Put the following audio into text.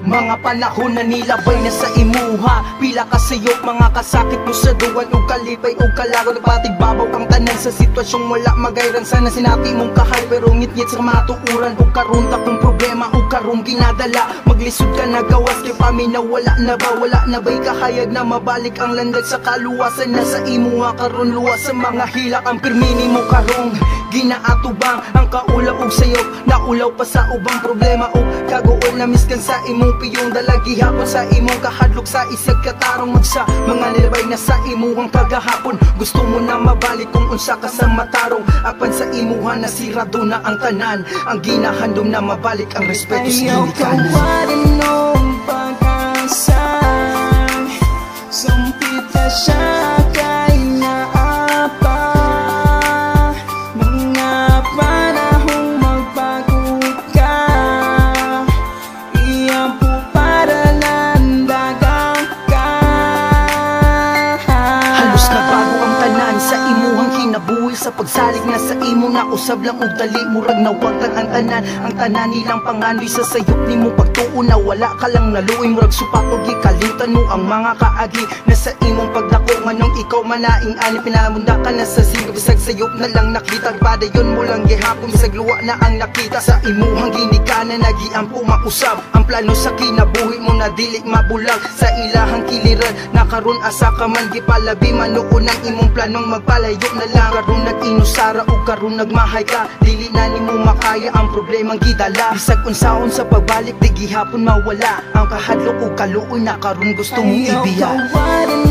Mga panahon na nilabay na sa imuha, pila ka sayop, mga kasakit mo sa duwan ug kalipay ug kalago. Nagpatigbabaw kang tanan sa sitwasyong wala magayran. Sana sinati mong kahay pero ngit-ngit sa matuuran. Ug karunta kung problema ug karong ginadala, maglisod ka na gawas kay paminawala na ba? Wala na ba'y kahayag na mabalik ang landag sa kaluwasan na sa imuha karon? Luwas sa mga hilak ang pirmini mo karong ginaatubang ang kaulaw ug sayop. Naulaw pa sa ubang problema ug kagool na miskan sa imong piyong dalagi hapon sa imong kahadlok sa isag katarong magsa mga nilabay na sa imuhang kagahapon. Gusto mo na mabalik kung unsa ka sa matarong apan sa imuha nasirado na ang tanan. Ang ginahandom na mabalik ang respeto sa ginikanan. Ayaw ka ng pag-asa, sumpit ka siya kay naapa. Mga panahong magbago ka, iyan po para landagang ka. Halos nabago ang tanan sa imuhang kinabuhi, sa pagsalig na sa imo na usab lang og dali. Murag nawagtan ang tanan, ang tanan nilang panganoy sa sayop nimo pagtuo na wala ka lang naluoy. Murag supak og gikalimutan mo ang mga kaagi na sa imong pagdako. Nganong ikaw manaing ani pinamunda ka na sa sigab bisag sayop na lang nakita. Padayon mo lang gihapon bisag luwa na ang nakita sa imuhang ginikanan. Nagiampo mausab ang plano sa kinabuhi mo na dili mabulag sa ilahang kiliran. Nakaron asa ka man gipalabi manuon ang imong planong magpalayo na lang. Karon nag-inusara ug karon nagmahay ka, dili na nimo makaya ang problemang gidala. Bisag unsaon sa pagbalik di gihapon mawala ang kahadlok ug kaluoy na karon gusto mong ibiya.